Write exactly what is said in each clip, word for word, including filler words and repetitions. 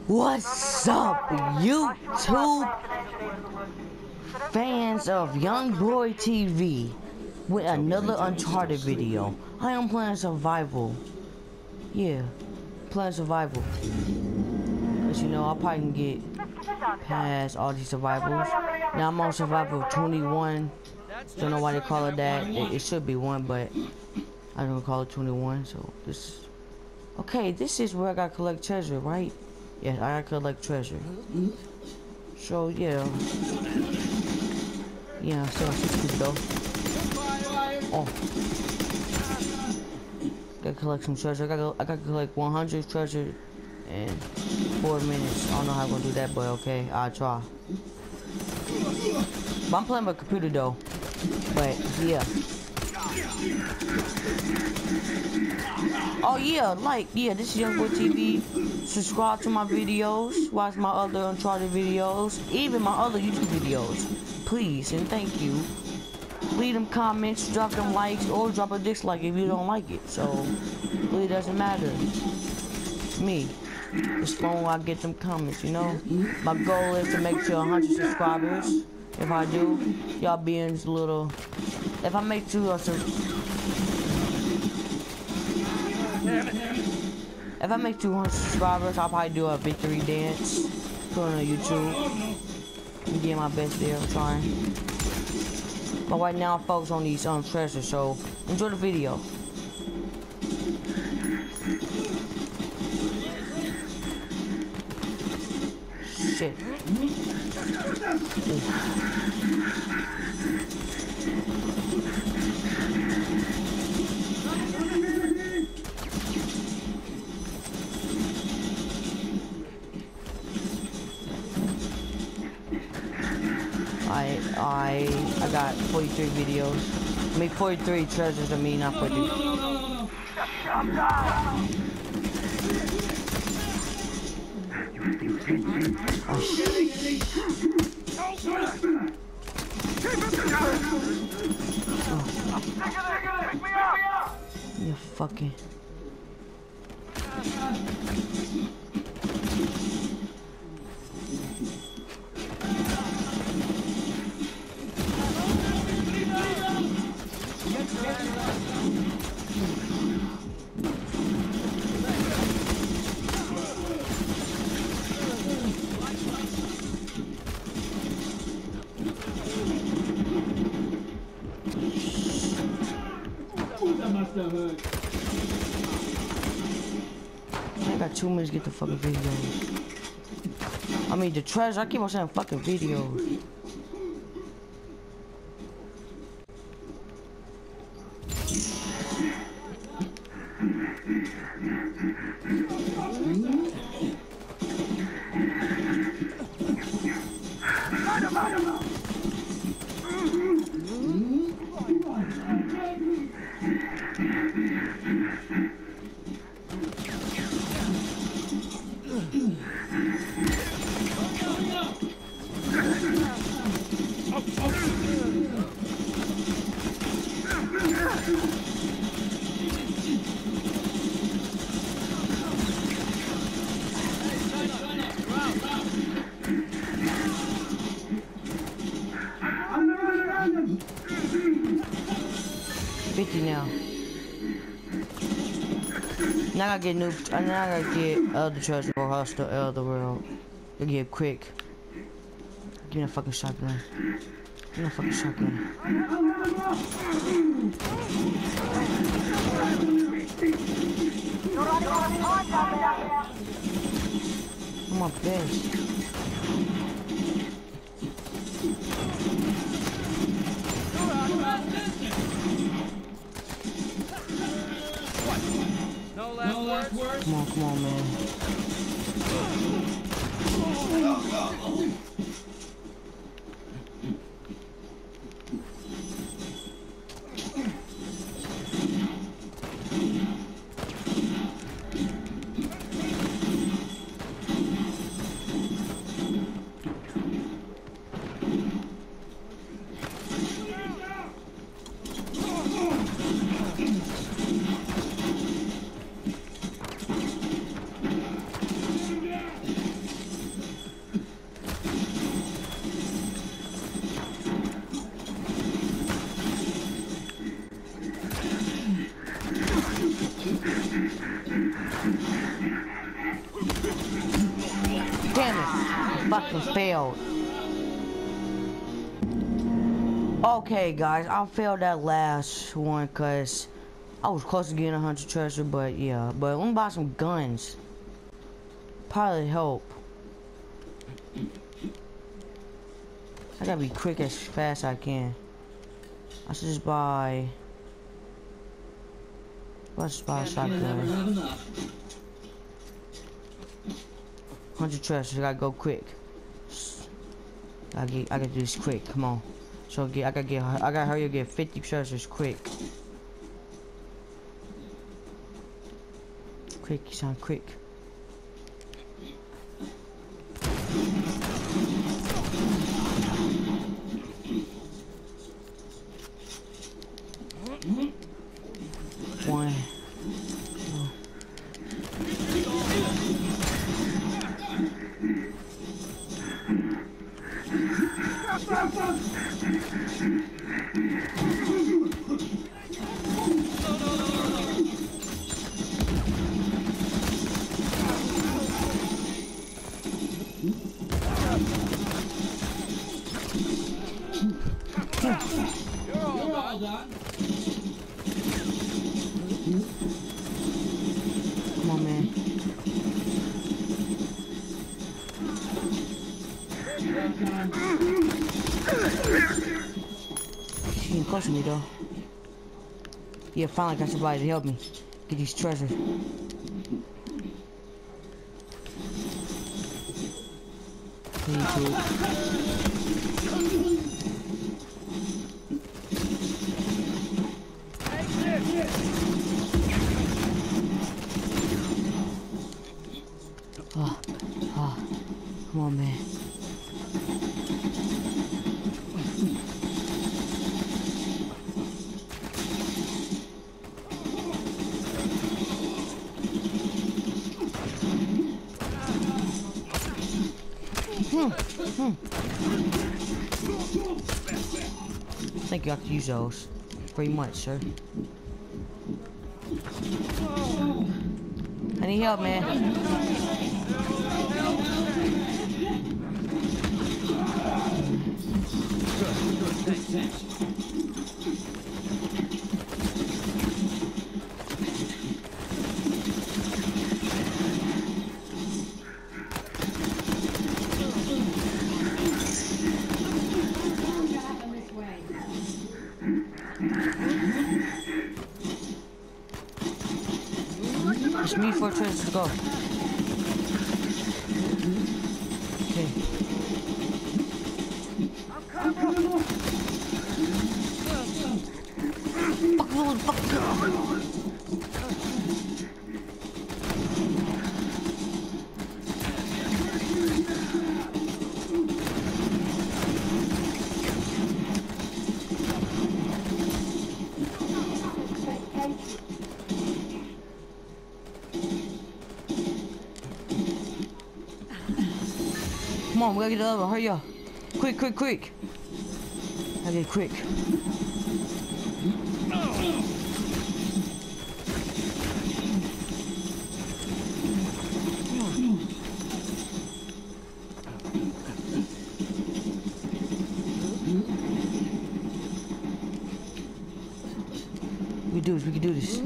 What's up, YouTube fans of Young Boy T V with another Uncharted video. I am playing survival. Yeah, playing survival. Cause you know I probably can get past all these survivals. Now I'm on survival twenty-one. Don't know why they call it that. It, it should be one, but I don't call it twenty-one. So this. Okay, this is where I gotta collect treasure, right? Yeah, I gotta collect treasure. So yeah, yeah. So sixty though. Oh, gotta collect some treasure. I gotta, I gotta collect one hundred treasure in four minutes. I don't know how I'm gonna do that, but okay, I'll try. But I'm playing my computer though. But yeah. Oh yeah, like yeah, this is Young Boy T V. Subscribe to my videos, watch my other Uncharted videos, even my other YouTube videos. Please and thank you. Leave them comments, drop them likes, or drop a dislike if you don't like it. So it really doesn't matter. Me. As long as I get them comments, you know. My goal is to make sure one hundred subscribers. If I do, y'all be in this little. If I make two or some. If I make two hundred subscribers, I'll probably do a victory dance. Put it on YouTube. I'm getting my best there. I'm trying. But right now, I'm focused on these um treasures. So enjoy the video. Shit. Ooh. I I I got forty-three videos. I mean forty-three treasures. I mean not forty. Oh shit. Oh. You fucking. I got two minutes to get the fucking videos. I mean the treasure. I keep on saying fucking videos. fifty now. Now I gotta get new. Now I gotta get other treasure for Hostile Elder World. I get quick. Give me a fucking shotgun. Give me a fucking shotgun. I'm my best. No last, no last words? Come on, come on, man. failed. Okay, guys, I failed that last one because I was close to getting a hundred treasure, but yeah. But let me buy some guns. Probably help. I gotta be quick as fast as I can. I should just buy. Let's just buy a shotgun. Hundred treasures. I gotta go quick. I get. I gotta do this quick. Come on. So get. I gotta get. I gotta hurry up. Get fifty treasures quick. Quick. You sound quick. One. Two. You're all done. Come on, man. She ain't close to me though. Yeah, finally got somebody to help me get these treasures. Thank you. Oh, oh, come on, man. Hmm. Hmm. Thank you. I could use those. Very much, sir. I need help, man. It's me for treasures to go. Okay. Fuck you, fuck you. Come on, we gotta get the other one. Hurry up. Quick, quick, quick. I get quick. We can do this, we can do this.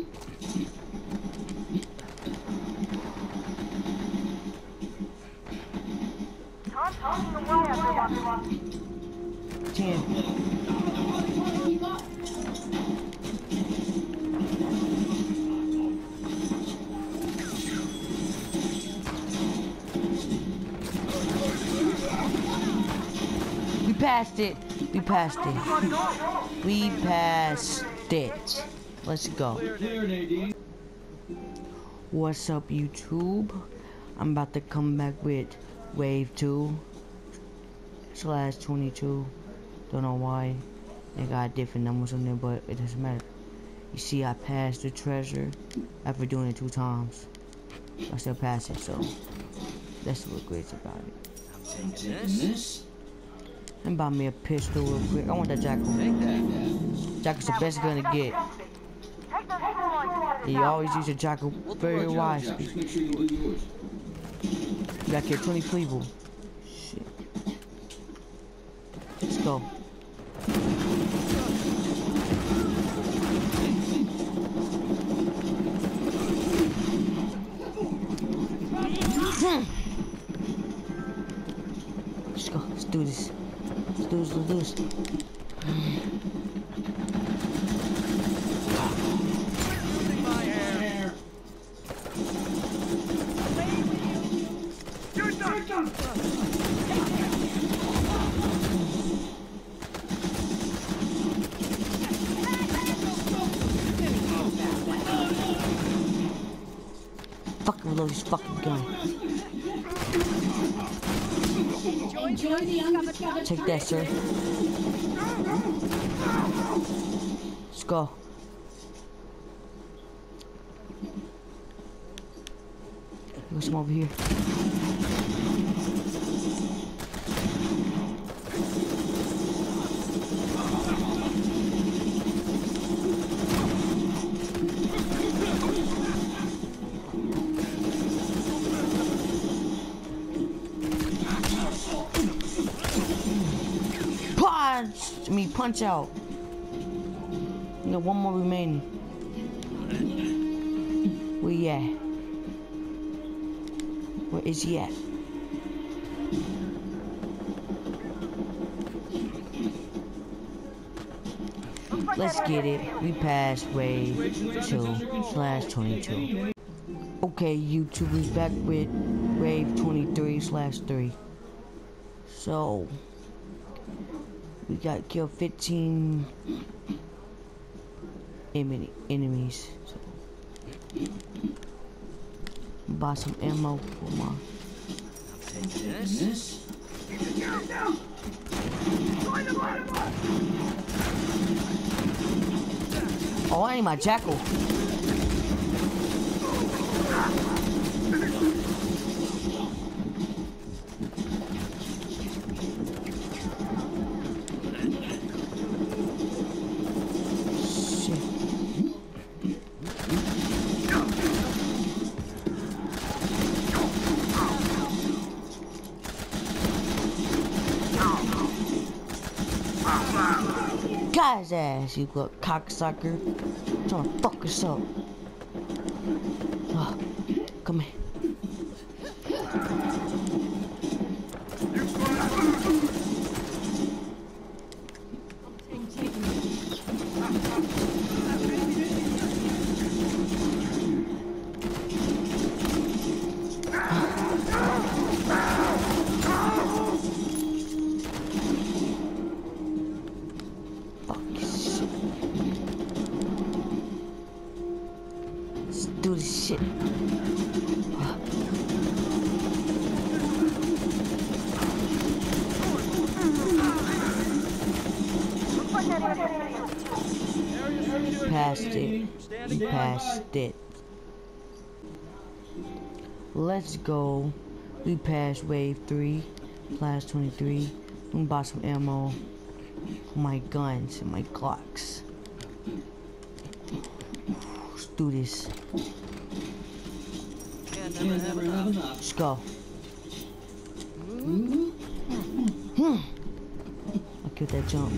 Ten. We passed it. We passed it. We passed it. Let's go. What's up, YouTube? I'm about to come back with Wave two slash twenty-two. Don't know why they got different numbers on there, but it doesn't matter. You see, I passed the treasure after doing it two times. I still passed it, so that's what great about it. I'm taking this. And buy me a pistol real quick. I want that jackal. Jackal's the best gun to get. You always use a jackal very wisely. You gotta kill twenty people. Shit. go. Hmm. Let's go. Let's do this. Let's do this. Let's do this. Fucking reload this fucking gun. Take that, sir. Let's go. There's some over here. Punch! I mean, punch out. You got one more remaining. Where he at? Where is he at? Let's get it. We passed wave two slash twenty-two. Okay, YouTubers, back with wave twenty-three slash three. So we got killed fifteen enemy enemies. So buy some ammo for my. This. Oh, I need my jackal. Guy's ass, you little cocksucker. Trying to fuck us up. Oh, come here. Do this shit. Passed it. We passed it. Let's go. We passed wave three, class twenty-three. I'm gonna buy some ammo for my guns and my clocks. Let's do this. Let's go. Hmm. I killed that jump.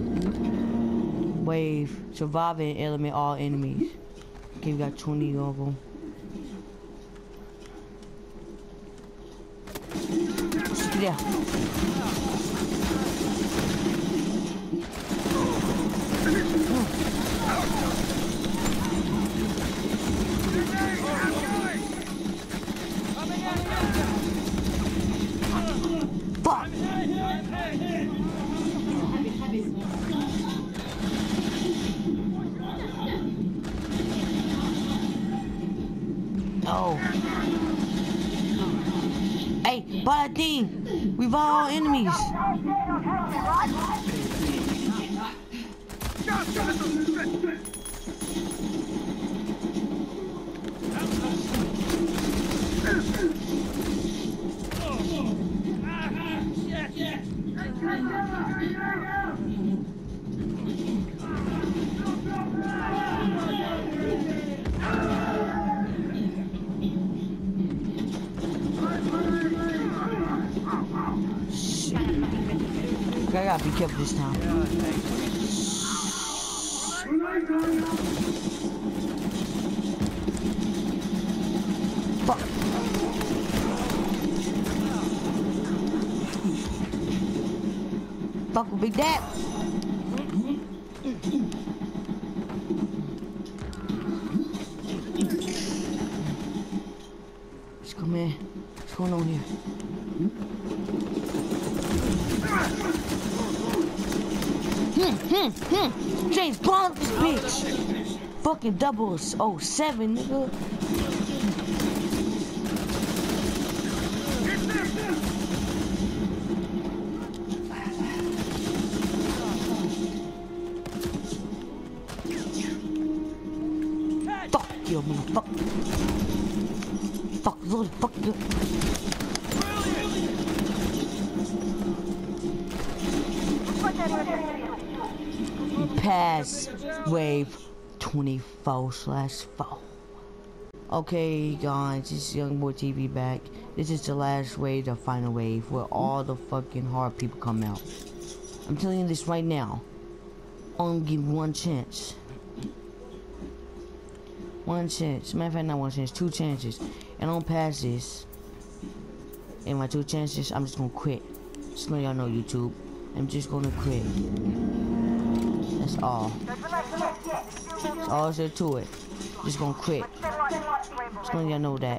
Wave. Surviving element all enemies. Okay, we got twenty of them. Yeah. Fuck! Oh. Hey, Paladin! We've all enemies! Shit. I gotta be careful this time. Fuck. Fuck with Big Dad. Let's come in. What's going on here? Hmm, hmm, hmm. James Bond, this bitch. Fucking doubles. Oh, seven, nigga. Fuck you, motherfucker. Fuck, Lord, fuck you. Pass wave twenty-four slash four. Okay, guys, this is Young Boy T V back. This is the last wave, the final wave, where all the fucking hard people come out. I'm telling you this right now. Only give one chance. One chance. Matter of fact, not one chance, two chances. And I don't pass this. And my two chances, I'm just gonna quit. Just letting y'all know, YouTube. I'm just gonna quit. That's all. That's all there to it. Just gonna quit. Just letting y'all know that.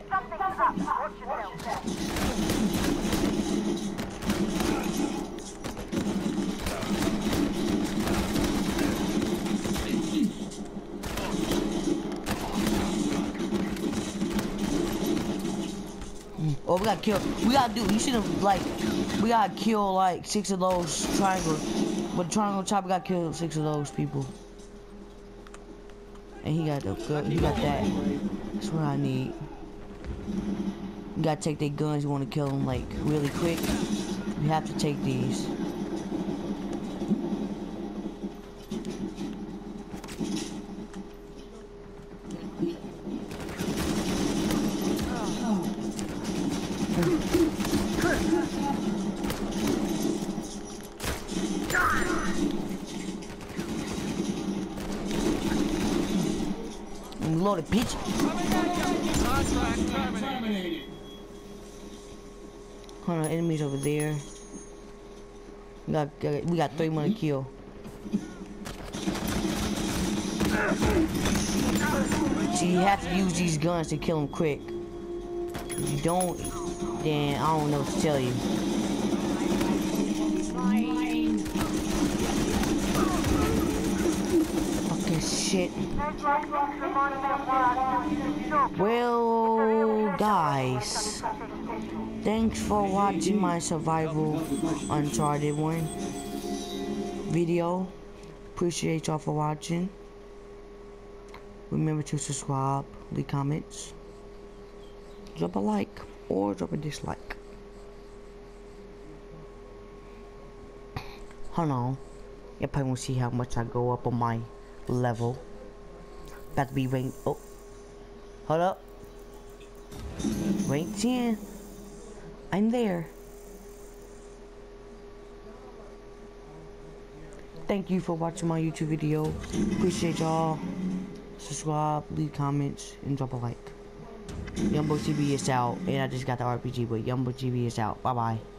Oh, we gotta kill. We gotta do. You should have like. We gotta kill like six of those triangles. But triangle chop, we gotta kill six of those people. And he got the good. He got that. That's what I need. You gotta take their guns. You want to kill them like really quick. You have to take these. Loaded bitch. Hold on, enemies over there. We got, we got three more to kill. So you have to use these guns to kill them quick. If you don't, then I don't know what to tell you. Fucking shit. Well, guys, thanks for watching my survival Uncharted one video. Appreciate y'all for watching. Remember to subscribe, leave comments, drop a like or drop a dislike. Hold on, you probably won't see how much I go up on my level. About to be ranked. Oh, hold up. Rank ten. I'm there. Thank you for watching my YouTube video. Appreciate y'all. Subscribe, leave comments, and drop a like. Young Boy T V is out, and I just got the R P G, but Young Boy T V is out. Bye bye.